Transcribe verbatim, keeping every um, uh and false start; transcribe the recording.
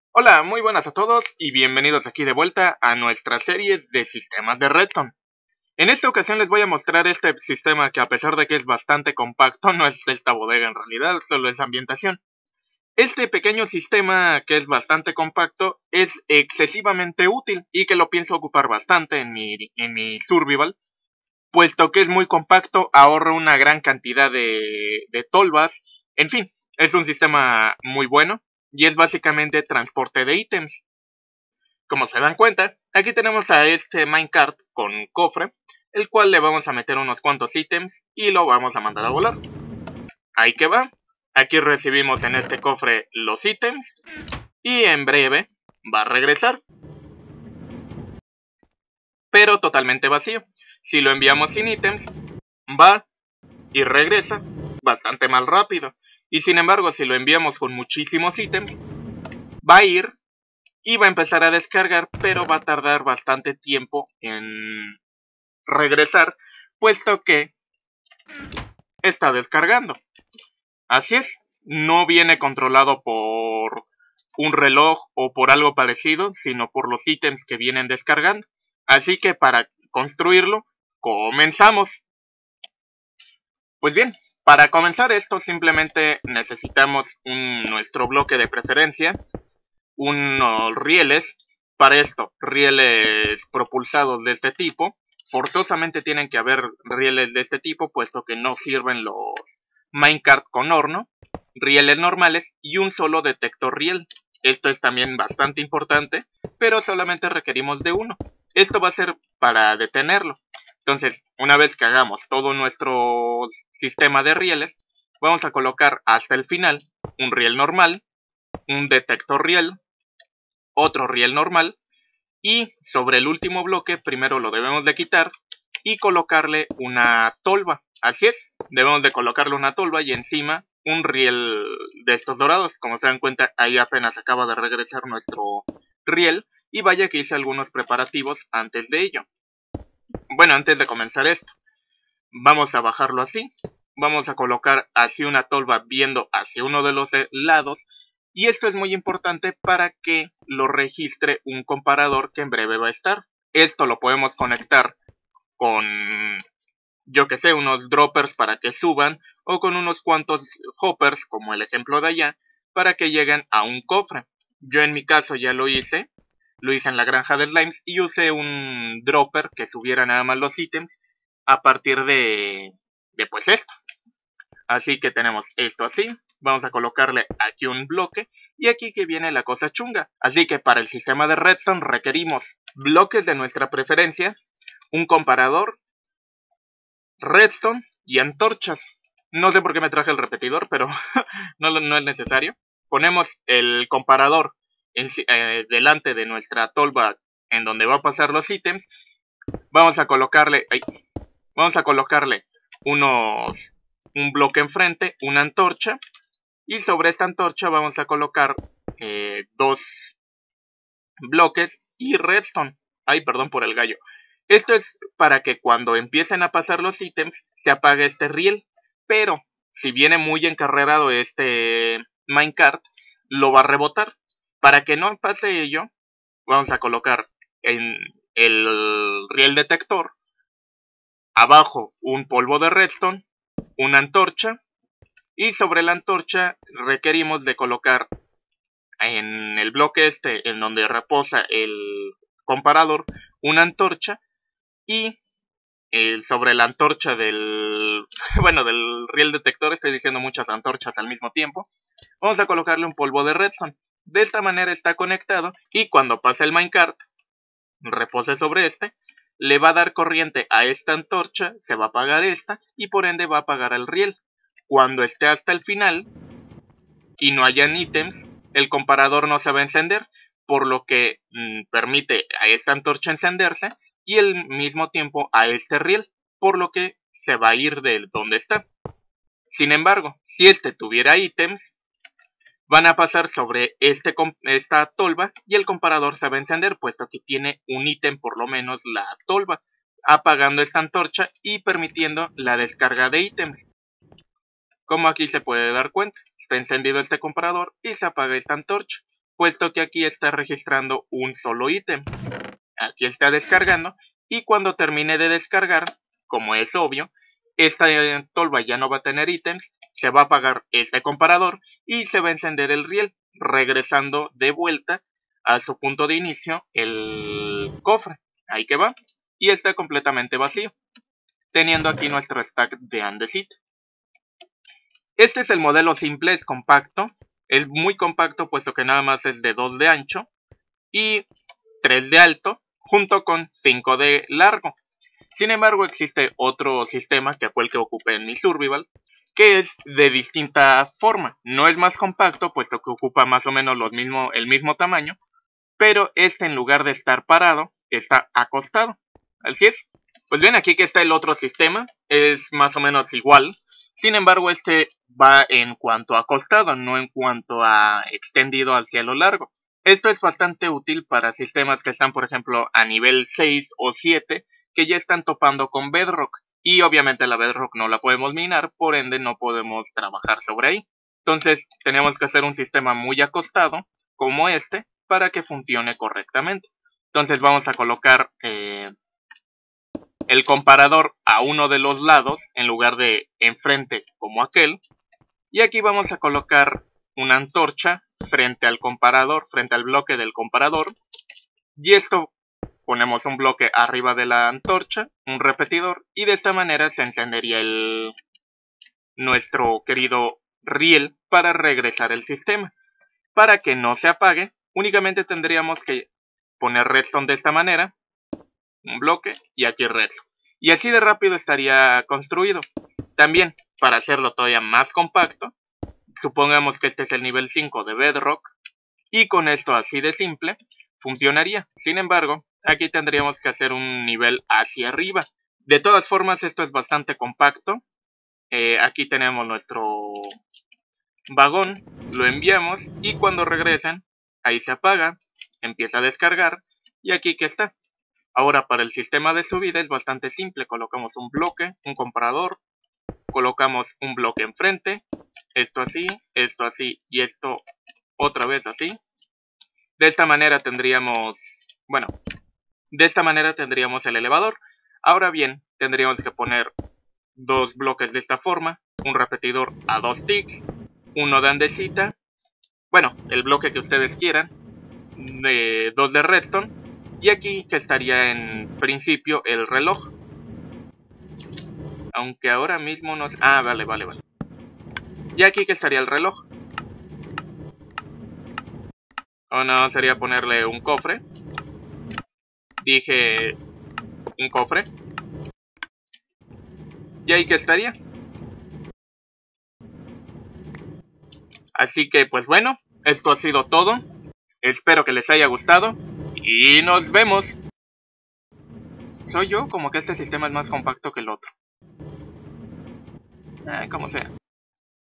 Hola, muy buenas a todos y bienvenidos aquí de vuelta a nuestra serie de sistemas de Redstone. En esta ocasión les voy a mostrar este sistema que, a pesar de que es bastante compacto, no es esta bodega en realidad, solo es ambientación. Este pequeño sistema, que es bastante compacto, es excesivamente útil y que lo pienso ocupar bastante en mi, en mi survival, puesto que es muy compacto, ahorra una gran cantidad de, de tolvas, en fin, es un sistema muy bueno y es básicamente transporte de ítems. Como se dan cuenta, aquí tenemos a este minecart con cofre, el cual le vamos a meter unos cuantos ítems y lo vamos a mandar a volar. Ahí que va. Aquí recibimos en este cofre los ítems y en breve va a regresar, pero totalmente vacío. Si lo enviamos sin ítems, va y regresa bastante más rápido. Y sin embargo, si lo enviamos con muchísimos ítems, va a ir y va a empezar a descargar, pero va a tardar bastante tiempo en regresar, puesto que está descargando. Así es, no viene controlado por un reloj o por algo parecido, sino por los ítems que vienen descargando. Así que para construirlo, comenzamos. Pues bien, para comenzar esto simplemente necesitamos un, nuestro bloque de preferencia, unos rieles. Para esto, rieles propulsados de este tipo. Forzosamente tienen que haber rieles de este tipo, puesto que no sirven los minecart con horno. Rieles normales y un solo detector riel. Esto es también bastante importante, pero solamente requerimos de uno. Esto va a ser para detenerlo. Entonces, una vez que hagamos todo nuestro sistema de rieles, vamos a colocar hasta el final un riel normal, un detector riel, otro riel normal, y sobre el último bloque primero lo debemos de quitar y colocarle una tolva. Así es, debemos de colocarle una tolva y encima un riel de estos dorados. Como se dan cuenta, ahí apenas acaba de regresar nuestro riel, y vaya que hice algunos preparativos antes de ello. Bueno, antes de comenzar esto, vamos a bajarlo así. Vamos a colocar así una tolva viendo hacia uno de los lados. Y esto es muy importante para que lo registre un comparador que en breve va a estar. Esto lo podemos conectar con, yo que sé, unos droppers para que suban, o con unos cuantos hoppers, como el ejemplo de allá, para que lleguen a un cofre. Yo en mi caso ya lo hice. Lo hice en la granja de slimes y usé un dropper que subiera nada más los ítems a partir de, de pues esto. Así que tenemos esto así. Vamos a colocarle aquí un bloque y aquí que viene la cosa chunga. Así que para el sistema de redstone requerimos bloques de nuestra preferencia, un comparador, redstone y antorchas. No sé por qué me traje el repetidor, pero no, no es necesario. Ponemos el comparador en, eh, delante de nuestra tolva en donde va a pasar los ítems. Vamos a colocarle, ay, vamos a colocarle unos, un bloque enfrente, una antorcha, y sobre esta antorcha vamos a colocar eh, dos bloques y redstone. Ay, perdón por el gallo. Esto es para que cuando empiecen a pasar los ítems se apague este riel, pero si viene muy encarrerado este minecart, lo va a rebotar. Para que no pase ello, vamos a colocar en el riel detector abajo un polvo de redstone, una antorcha, y sobre la antorcha requerimos de colocar en el bloque este en donde reposa el comparador una antorcha, y eh, sobre la antorcha del bueno, del riel detector, estoy diciendo muchas antorchas al mismo tiempo, vamos a colocarle un polvo de redstone. De esta manera está conectado y cuando pase el minecart, repose sobre este, le va a dar corriente a esta antorcha, se va a apagar esta y por ende va a apagar el riel. Cuando esté hasta el final y no hayan ítems, el comparador no se va a encender, por lo que mmm, permite a esta antorcha encenderse y al mismo tiempo a este riel, por lo que se va a ir de donde está. Sin embargo, si este tuviera ítems, van a pasar sobre este, esta tolva y el comparador se va a encender, puesto que tiene un ítem, por lo menos la tolva, apagando esta antorcha y permitiendo la descarga de ítems. Como aquí se puede dar cuenta, está encendido este comparador y se apaga esta antorcha, puesto que aquí está registrando un solo ítem. Aquí está descargando, y cuando termine de descargar, como es obvio, esta tolva ya no va a tener ítems, se va a apagar este comparador y se va a encender el riel, regresando de vuelta a su punto de inicio el cofre. Ahí que va, y está completamente vacío, teniendo aquí nuestro stack de andesit. Este es el modelo simple, es compacto, es muy compacto puesto que nada más es de dos de ancho y tres de alto, junto con cinco de largo. Sin embargo, existe otro sistema, que fue el que ocupé en mi survival, que es de distinta forma. No es más compacto, puesto que ocupa más o menos los mismo, el mismo tamaño, pero este, en lugar de estar parado, está acostado. Así es. Pues bien, aquí que está el otro sistema, es más o menos igual. Sin embargo, este va en cuanto a acostado, no en cuanto a extendido hacia lo largo. Esto es bastante útil para sistemas que están, por ejemplo, a nivel seis o siete, que ya están topando con Bedrock, y obviamente la Bedrock no la podemos minar, por ende no podemos trabajar sobre ahí. Entonces tenemos que hacer un sistema muy acostado, como este, para que funcione correctamente. Entonces vamos a colocar eh, el comparador a uno de los lados, en lugar de enfrente como aquel, y aquí vamos a colocar una antorcha frente al comparador, frente al bloque del comparador, y esto ponemos un bloque arriba de la antorcha, un repetidor, y de esta manera se encendería el, nuestro querido riel para regresar el sistema. Para que no se apague, únicamente tendríamos que poner redstone de esta manera, un bloque, y aquí redstone. Y así de rápido estaría construido. También, para hacerlo todavía más compacto, supongamos que este es el nivel cinco de Bedrock, y con esto así de simple, funcionaría. Sin embargo, aquí tendríamos que hacer un nivel hacia arriba. De todas formas, esto es bastante compacto. Eh, aquí tenemos nuestro vagón, lo enviamos y cuando regresen, ahí se apaga, empieza a descargar y aquí que está. Ahora, para el sistema de subida es bastante simple. Colocamos un bloque, un comparador, colocamos un bloque enfrente, esto así, esto así y esto otra vez así. De esta manera tendríamos, bueno, de esta manera tendríamos el elevador. Ahora bien, tendríamos que poner dos bloques de esta forma, un repetidor a dos ticks, uno de andesita, bueno, el bloque que ustedes quieran, de dos de redstone, y aquí que estaría en principio el reloj. Aunque ahora mismo nos... Ah, vale, vale, vale. Y aquí que estaría el reloj. O no, sería ponerle un cofre. Dije un cofre. Y ahí que estaría. Así que pues bueno, esto ha sido todo. Espero que les haya gustado. Y nos vemos. Soy yo, como que este sistema es más compacto que el otro. Eh, como sea.